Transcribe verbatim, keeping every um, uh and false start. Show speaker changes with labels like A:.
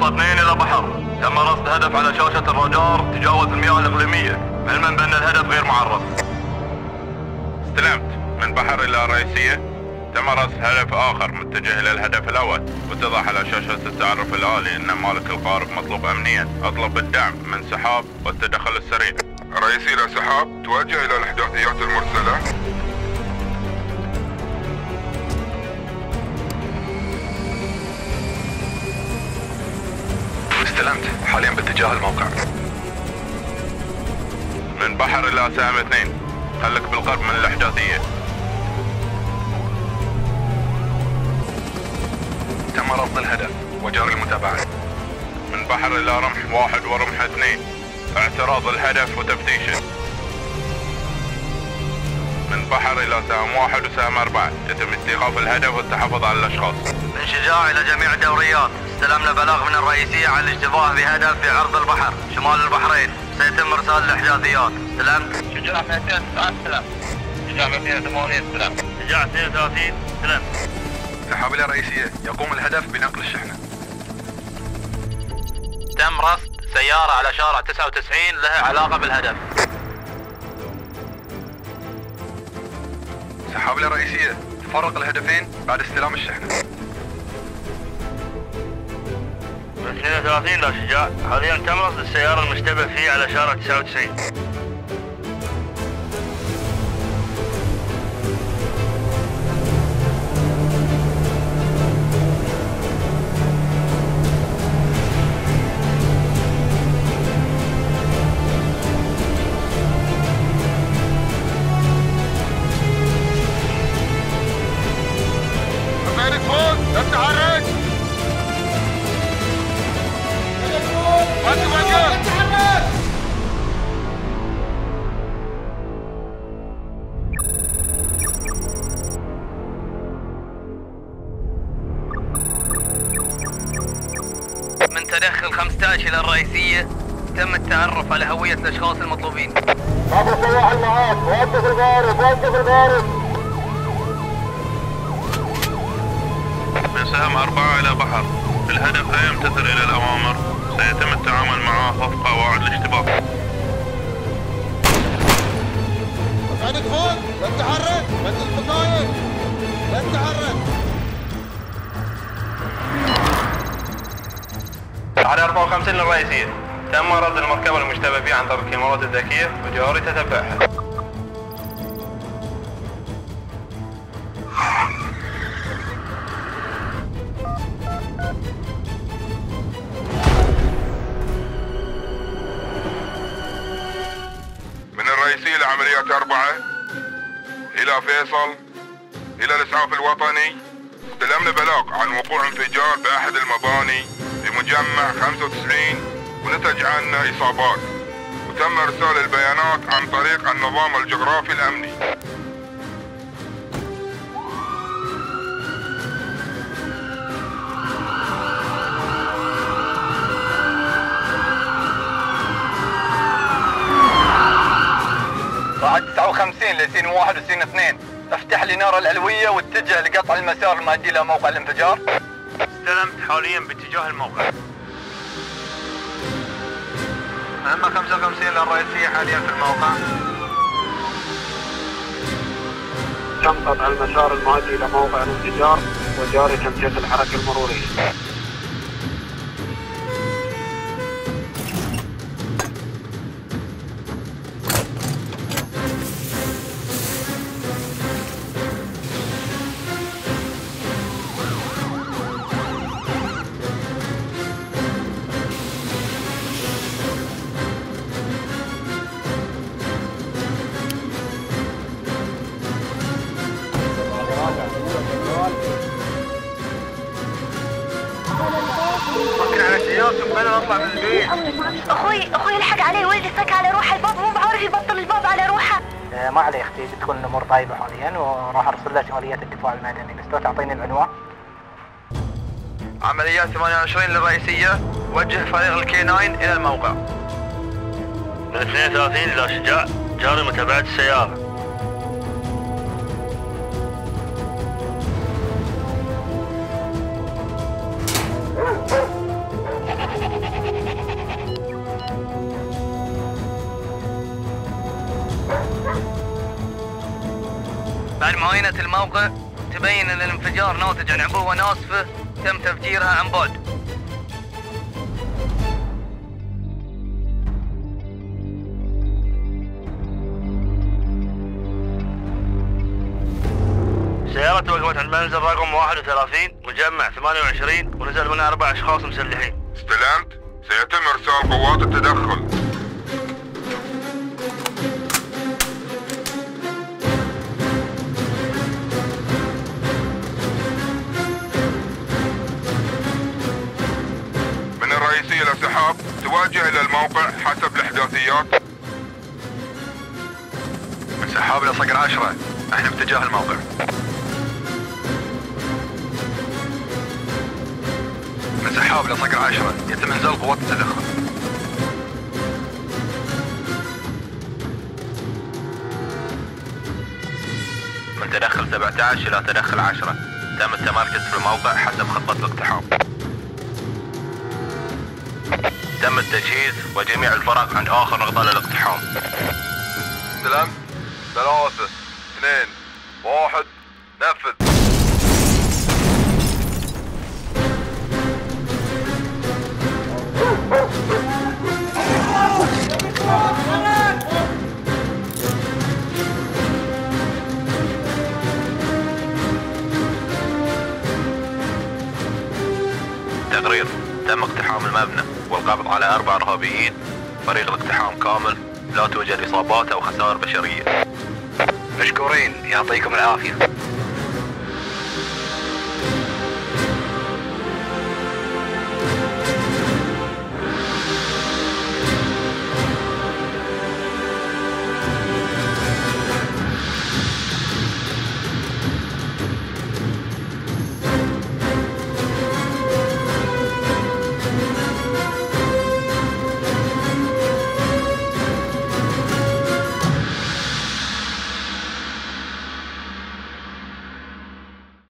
A: شرطة اثنين إلى بحر. تم رصد هدف على شاشة الرادار تجاوز المياه الإقليمية، علما بأن الهدف غير معرف.
B: استلمت. من بحر إلى الرئيسية. تم رصد هدف آخر متجه إلى الهدف الأول، واتضح على شاشة التعرف الآلي أن مالك القارب مطلوب أمنيا. أطلب الدعم من سحاب والتدخل السريع.
C: رئيسي إلى سحاب، توجه إلى الإحداثيات المرسلة.
A: استلمت. حاليا باتجاه الموقع.
B: من بحر إلى سهم اثنين، خليك بالقرب من الإحداثية.
A: تم رصد الهدف وجاري المتابعة.
B: من بحر إلى رمح واحد ورمح اثنين، اعتراض الهدف وتفتيشه. من بحر إلى سهم واحد وسهم أربعة، يتم استيقاف الهدف والتحفظ على الأشخاص.
A: من شجاع إلى جميع الدوريات، استلمنا بلاغ من الرئيسية عن الاشتباه بهدف في عرض البحر شمال البحرين، سيتم إرسال الإحداثيات. استلمت.
D: شجاع مئتين وتسعة استلم. شجاع مئتين وثمانين استلم.
A: شجاع اثنين وثلاثين استلمت. سحاب إلى الرئيسية، يقوم الهدف بنقل الشحنة. تم رصد سيارة على شارع تسعة وتسعين لها علاقة بالهدف. سحاب إلى الرئيسية، تفرق الهدفين بعد استلام الشحنة.
D: من اثنين وثلاثين لا شجاع، حاليا تم رصد السيارة المشتبه فيه على شارع تسعة وتسعين.
C: أميرك فوق، لا تتحرك. وقف وقف.
A: من تدخل خمسة عشر إلى الرئيسية، تم التعرف على هوية الأشخاص المطلوبين.
C: أبو سواح المعاش، وقف الغارب، وقف الغارب.
B: من سهم أربعة إلى بحر، الهدف لا يمتثل إلى الأوامر، سيتم التعامل معه وفق قواعد الاشتباك.
C: مكانك فوق، لا تتحرك، بدل البقايا، لا تتحرك.
A: على أربعة وخمسين للرئيسية، تم رصد المركبة المشتبه بها عن طريق الكاميرات الذكية وجواري تتبعها.
C: من الرئيسية لعمليات أربعة إلى فيصل إلى الإسعاف الوطني، استلمنا بلاغ عن وقوع انفجار بأحد المباني بمجمع خمسة وتسعين ونتج عنه إصابات، وتم إرسال البيانات عن طريق النظام الجغرافي الأمني.
A: بعد تسعة وخمسين لسين واحد وسين اثنين، افتح الإنارة العلوية واتجه لقطع المسار المؤدي إلى موقع الانفجار.
D: استلمت، حاليا باتجاه الموقع.
A: مهمة خمسة وخمسين للرئيسية حاليا في الموقع.
E: تم قطع المسار المؤدي إلى موقع الانفجار وجاري تمشيط الحركة المرورية.
A: ممكن على السيارة سبحانه نطلع من البيت.
F: اخوي اخوي الحق عليه، ولدي سك على روحه، الباب مو بعارف يبطل الباب على روحه.
G: ما عليه اختي، بتكون الامور طيبه حاليا وراح ارسل لك اليات الدفاع المدني، بس لو تعطيني العنوان.
A: عمليات ثمانية وعشرين للرئيسية، وجه فريق الكي تسعة إلى الموقع.
D: من اثنين وثلاثين لا شجاع، جاري متابعة السيارة.
A: معاينة الموقع تبين أن الانفجار ناتج عن عبوة ناسفة تم تفجيرها عن بعد.
D: سيارة وقفت عند منزل رقم واحد وثلاثين مجمع ثمانية وعشرين ونزل منها أربع أشخاص مسلحين.
C: استلمت. سيتم إرسال قوات التدخل. من الرئيسية للسحاب توجه إلى الموقع حسب الإحداثيات.
A: من سحاب لصقر عشرة، احنا باتجاه الموقع. من سحاب لصقر عشرة، يتم انزال قوات التدخل. من تدخل سبعة عشر إلى تدخل عشرة، تم التمركز في الموقع حسب خطة الاقتحام. تم التجهيز وجميع الفرق عند آخر نقطة للاقتحام.
C: استلمت. ثلاثة اثنين واحد نفذ.
A: تقرير: تم اقتحام المبنى والقبض على أربع إرهابيين. فريق الاقتحام كامل، لا توجد إصابات أو خسائر بشرية. مشكورين، يعطيكم العافية.